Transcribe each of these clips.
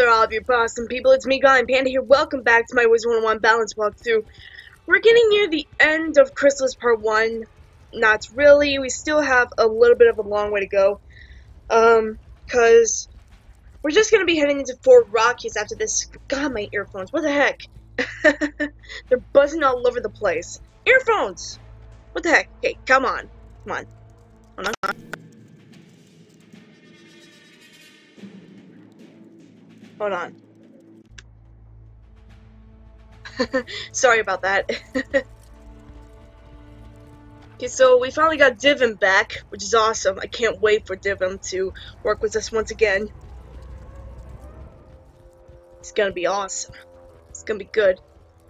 all of you awesome people, it's me, Guy and Panda here. Welcome back to my Wizard101 balance walkthrough. We're getting near the end of Chrysalis Part 1. Not really, we still have a little bit of a long way to go. Cause we're just gonna be heading into Fort RACHIAS after this. God, my earphones, what the heck? They're buzzing all over the place. Earphones! What the heck? Okay, come on. Come on. Hold on. Hold on. Sorry about that. Okay, so we finally got Divin back, which is awesome. I can't wait for Divin to work with us once again. It's gonna be awesome. It's gonna be good.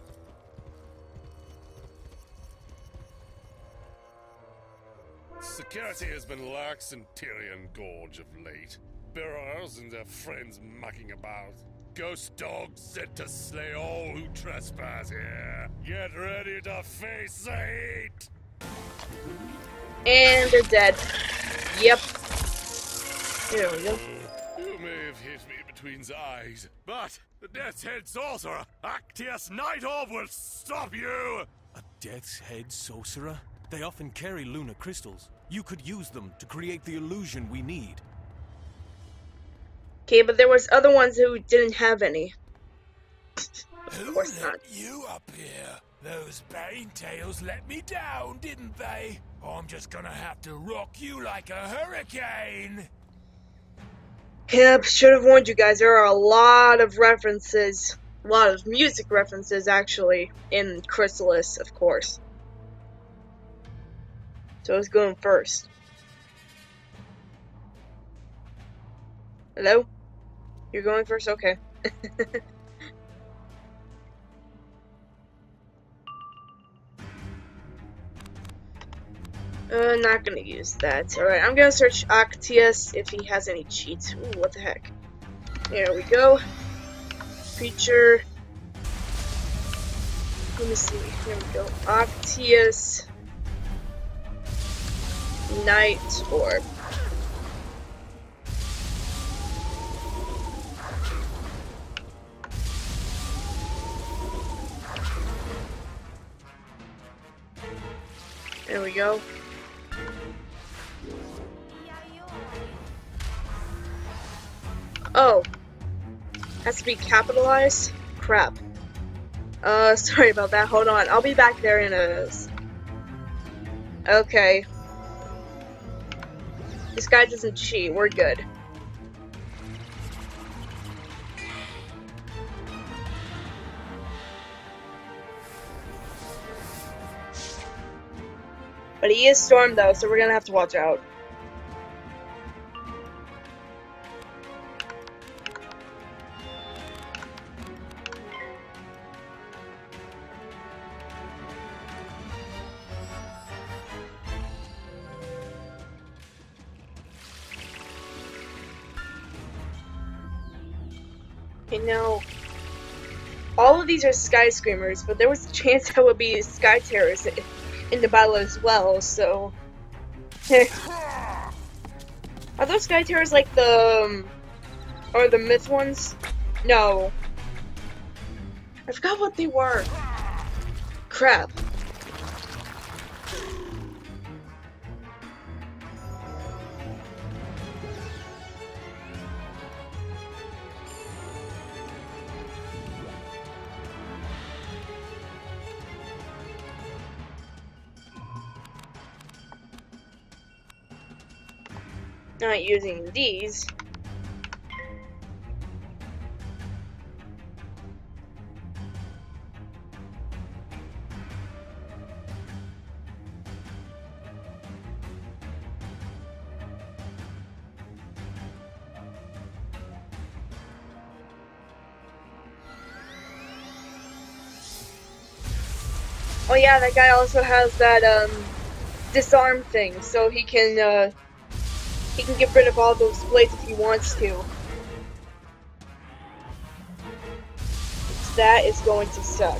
Security has been lax in Tyrian Gorge of late. Bearers and their friends mucking about. Ghost dogs sent to slay all who trespass here. Get ready to face the heat! And they're dead. Yep. There we go. You may have hit me between the eyes, but the Death's Head Sorcerer, RACHIAS Night Orb, will stop you! A Death's Head Sorcerer? They often carry lunar crystals. You could use them to create the illusion we need. Okay, but there was other ones who didn't have any. Of course Who not. let you up here? Those Bane Tails let me down, didn't they? I'm just gonna have to rock you like a hurricane. Yep, should have warned you guys. There are a lot of references, a lot of music references actually, in Chrysalis, of course. So I was going first. Hello? You're going first? Okay. Not gonna use that. Alright, I'm gonna search RACHIAS if he has any cheats. Ooh, what the heck. There we go. Feature. Let me see. Here we go. RACHIAS Night Orb. There we go. Oh. Has to be capitalized? Crap. Sorry about that. Hold on. I'll be back there in a... Okay. This guy doesn't cheat. We're good. But he is Storm though, so we're gonna have to watch out. Okay, now all of these are Sky Screamers, but there was a chance that would be Sky Terrors in the battle as well, so... Are those Sky Terrors like the... or the myth ones? No. I forgot what they were. Crap. Not using these. Oh yeah, that guy also has that disarm thing, so he can get rid of all those blades if he wants to. That is going to suck.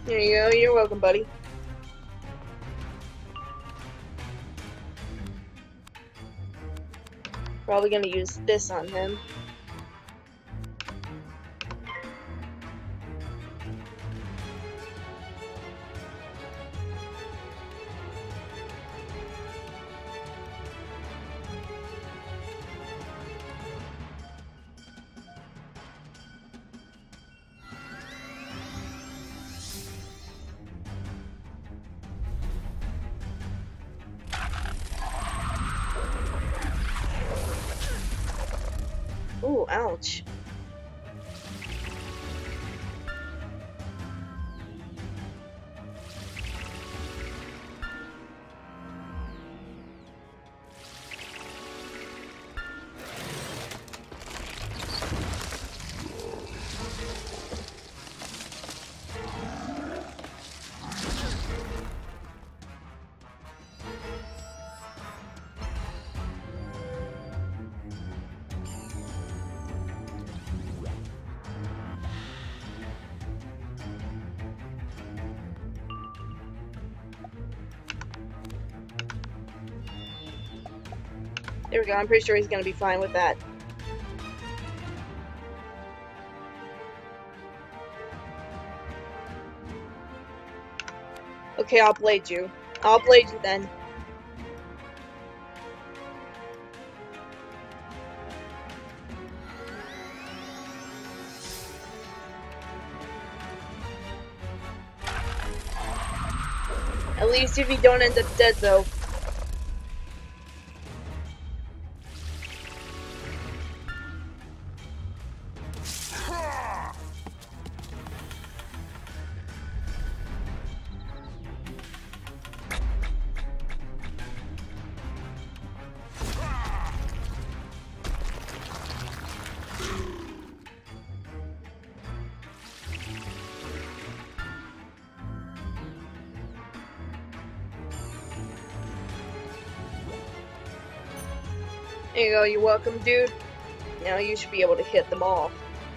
Here you go. You're welcome, buddy. Probably gonna use this on him. Ooh, ouch. There we go. I'm pretty sure he's gonna be fine with that. Okay, I'll blade you. I'll blade you then. At least if you don't end up dead, though. There you go, you're welcome, dude. Now you should be able to hit them all.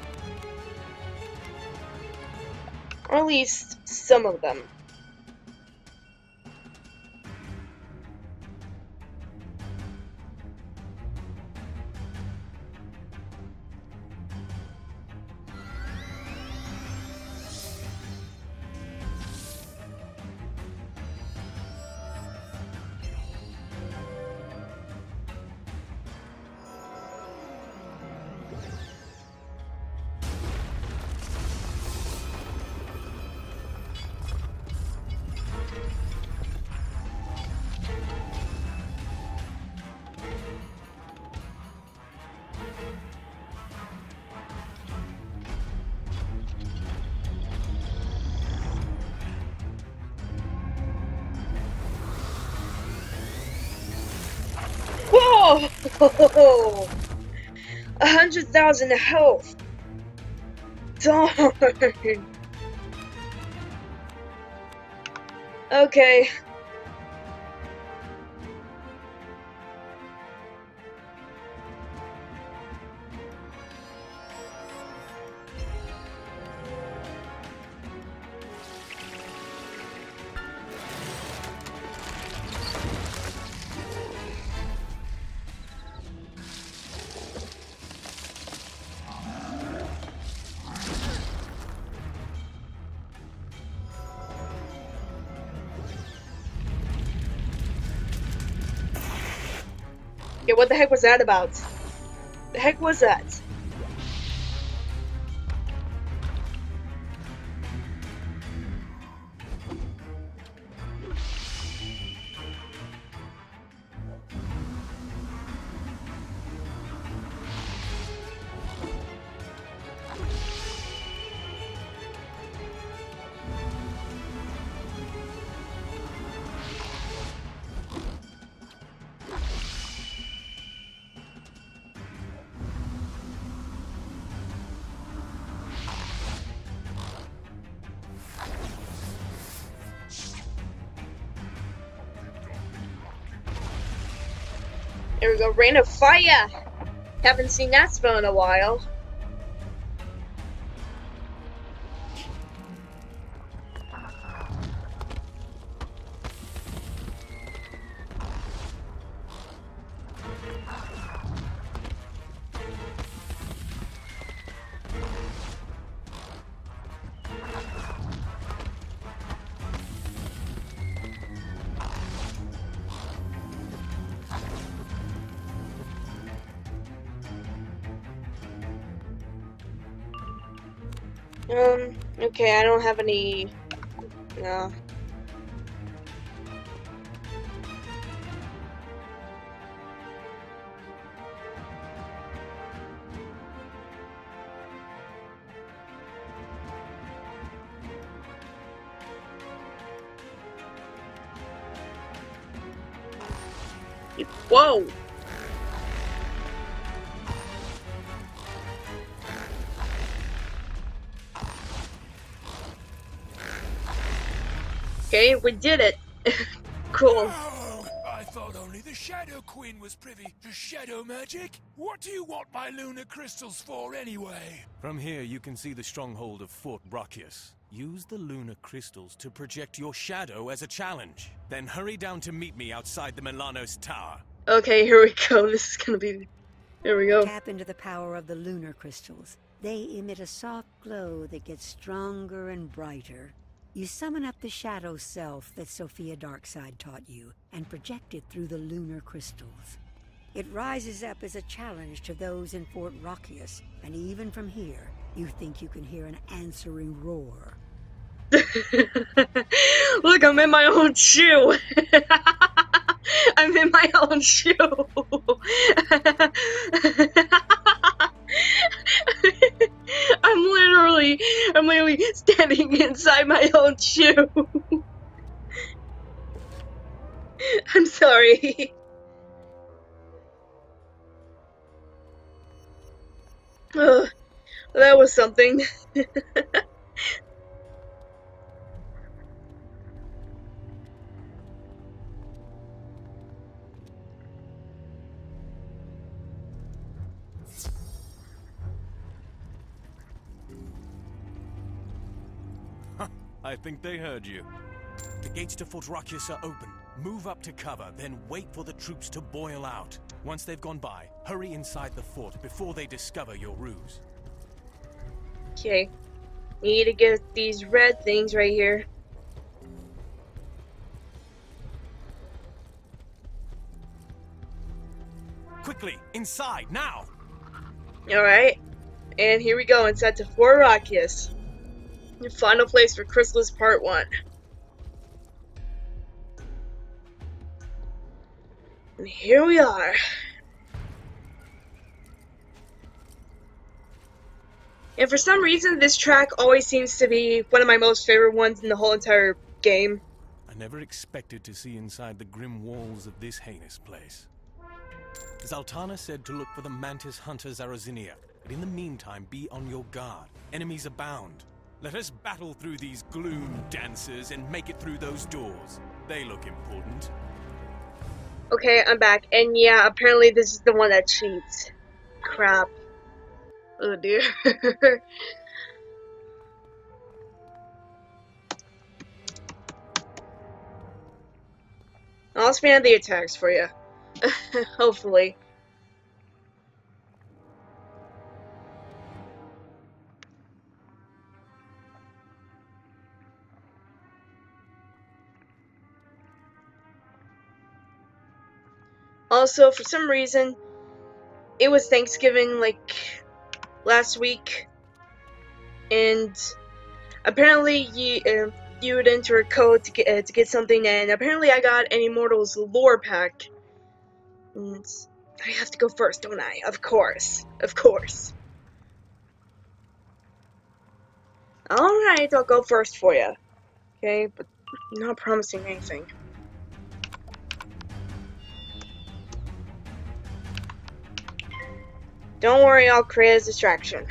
Or at least some of them. Whoa! 100,000 health. Darn. Okay. Yeah, what the heck was that about? The heck was that? There we go, Rain of Fire! Haven't seen that spell in a while. Okay, I don't have any... No. Whoa! Okay, we did it. Cool. Oh, I thought only the Shadow Queen was privy to shadow magic. What do you want my lunar crystals for, anyway? From here, you can see the stronghold of Fort RACHIAS. Use the lunar crystals to project your shadow as a challenge. Then hurry down to meet me outside the Milanos Tower. Okay, here we go. This is gonna be... Here we go. Tap into the power of the lunar crystals. They emit a soft glow that gets stronger and brighter. You summon up the shadow self that Sophia Darkside taught you, and project it through the lunar crystals. It rises up as a challenge to those in Fort RACHIAS, and even from here, you think you can hear an answering roar. Look, I'm in my own shoe. I'm in my own shoe. I'm literally standing inside my own shoe. I'm sorry. That was something. I think they heard you. The gates to Fort RACHIAS are open. Move up to cover, then wait for the troops to boil out. Once they've gone by, hurry inside the fort before they discover your ruse. Okay. Need to get these red things right here. Quickly, inside, now! Alright. And here we go, inside to Fort RACHIAS. The final place for Chrysalis Part 1. And here we are. And for some reason, this track always seems to be one of my most favorite ones in the whole entire game. I never expected to see inside the grim walls of this heinous place. Zaltana said to look for the Mantis Hunter Zarazinia, but in the meantime, be on your guard. Enemies abound. Let us battle through these gloom dancers and make it through those doors. They look important. Okay, I'm back. And yeah, apparently this is the one that cheats. Crap. Oh dear. I'll spam the attacks for you. Hopefully. Also, for some reason, it was Thanksgiving, like, last week, and apparently you would enter a code to get something, and apparently I got an Immortals lore pack, and I have to go first, don't I? Of course. Of course. Alright, I'll go first for you. Okay, but I'm not promising anything. Don't worry, I'll create a distraction.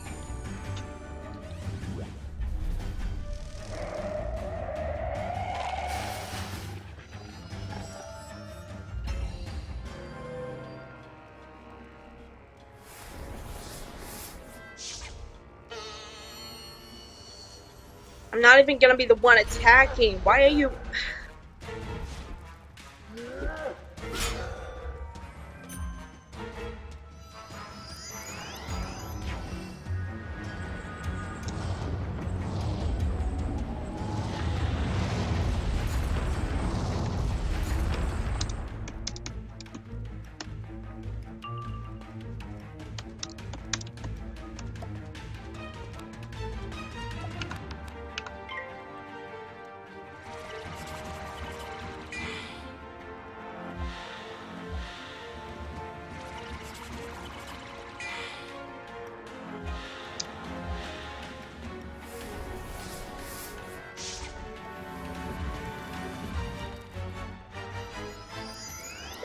I'm not even gonna be the one attacking. Why are you...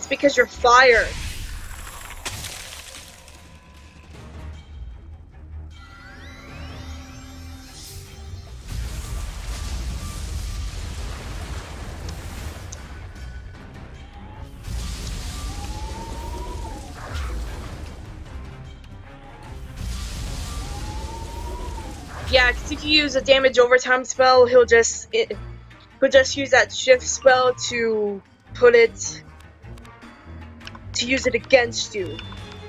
It's because you're fire. Yeah, because if you use a damage overtime spell, he'll just use that shift spell to use it against you.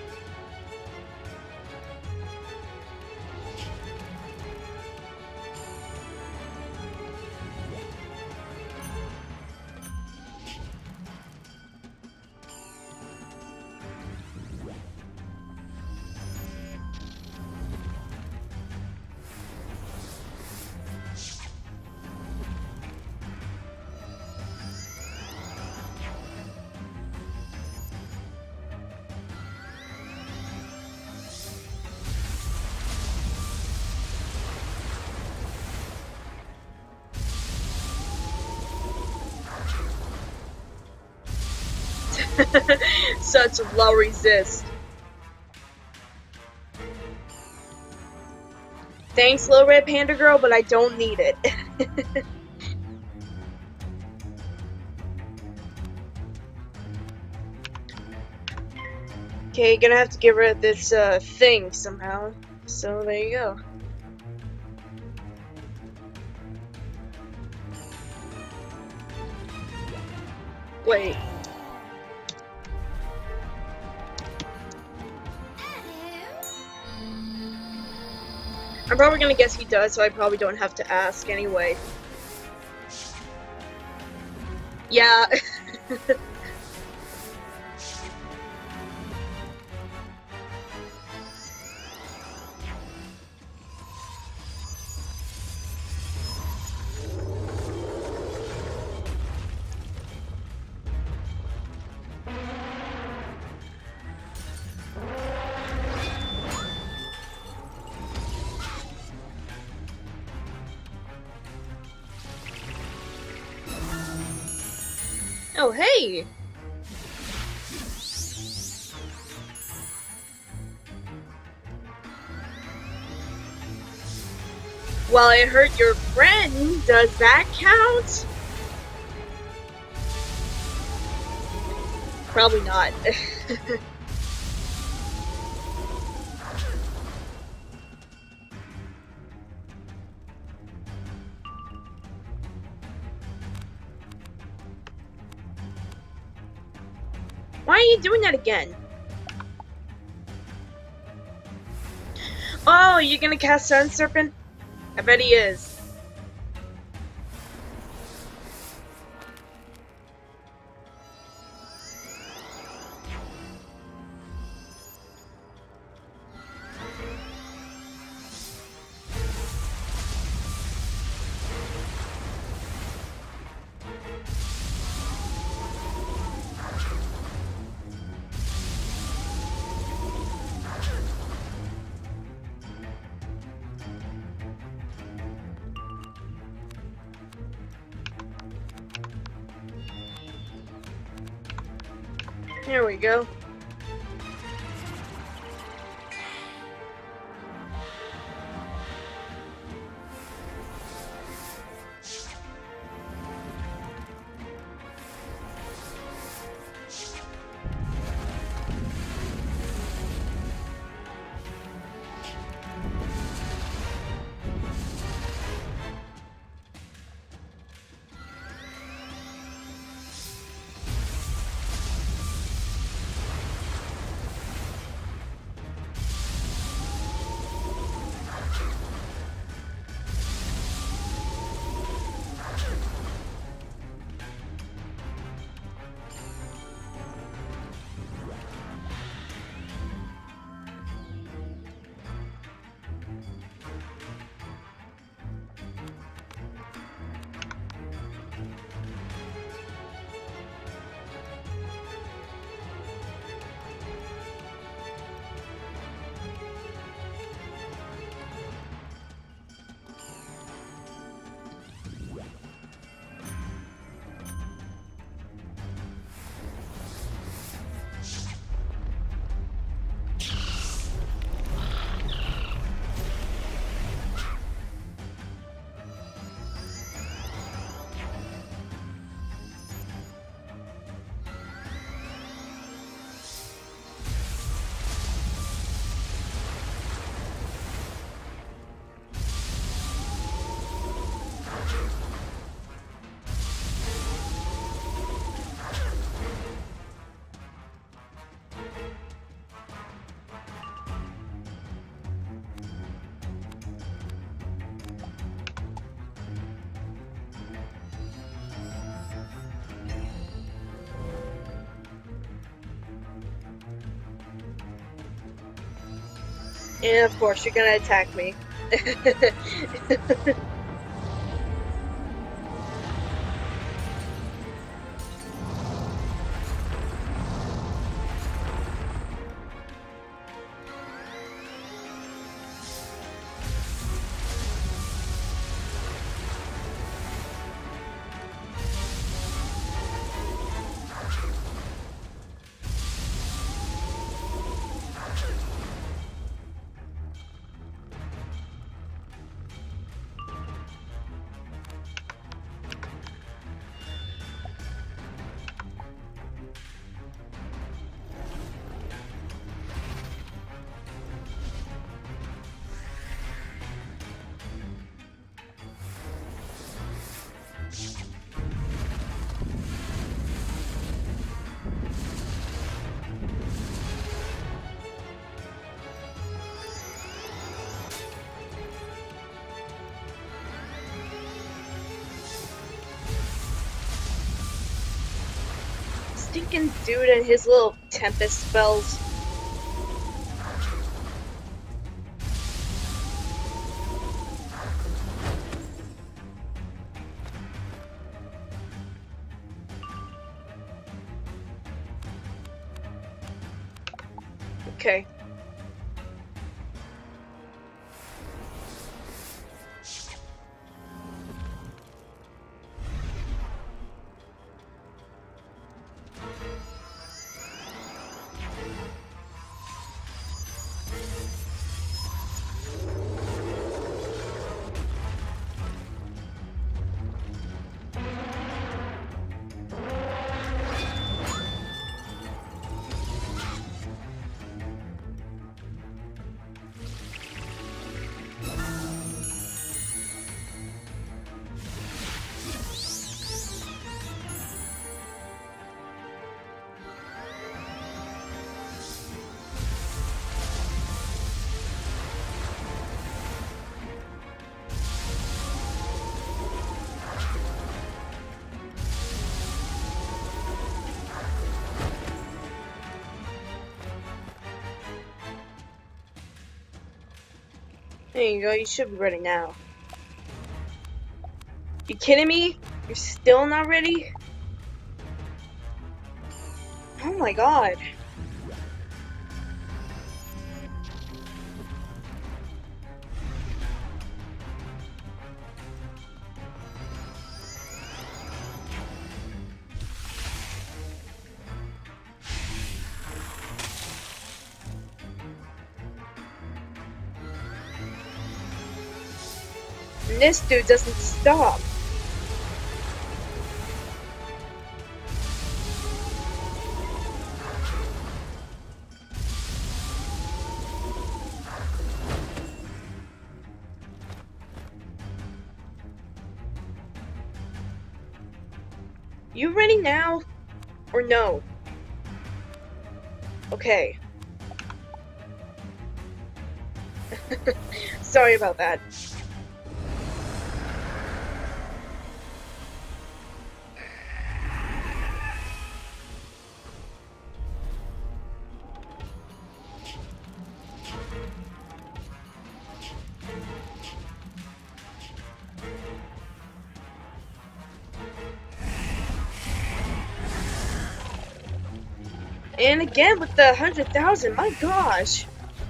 Such low resist. Thanks, Little Red Panda Girl, but I don't need it. Okay, gonna have to get rid of this thing somehow. So there you go. Wait. I'm probably gonna guess he does, so I probably don't have to ask anyway. Yeah. Oh, hey! Well, I hurt your friend. Does that count? Probably not. Why are you doing that again? Oh, you're gonna cast Sun Serpent? I bet he is. There we go. And of course, you're gonna attack me. Stinking dude and his little tempest spells. Okay. There you go, you should be ready now. You kidding me? You're still not ready? Oh my god. And this dude doesn't stop. You ready now? Or no? Okay. Sorry about that. And again with the 100,000, my gosh.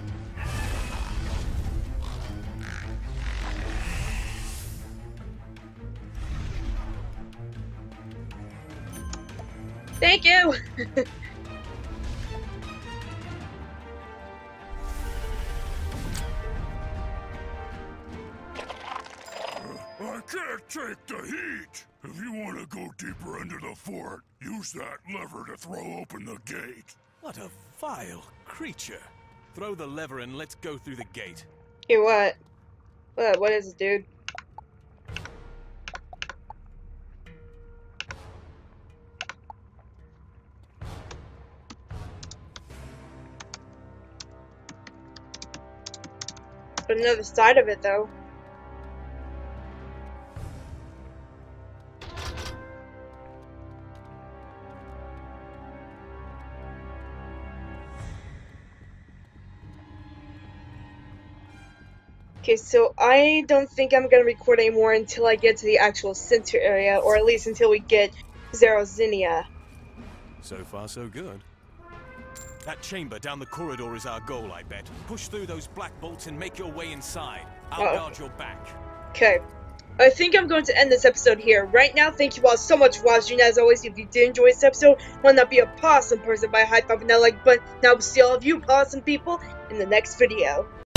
Thank you. I can't take the heat! If you want to go deeper into the fort, use that lever to throw open the gate. What a vile creature. Throw the lever and let's go through the gate. Here, what? What is it, dude? But another side of it, though. Okay, so I don't think I'm gonna record anymore until I get to the actual center area, or at least until we get Zarazinia. So far, so good. That chamber down the corridor is our goal, I bet. Push through those black bolts and make your way inside. I'll guard your back. Okay. I think I'm going to end this episode here. Right now, thank you all so much for watching. As always, if you did enjoy this episode, why not be a possum person by high-fiving that like button. Now we'll see all of you possum people in the next video.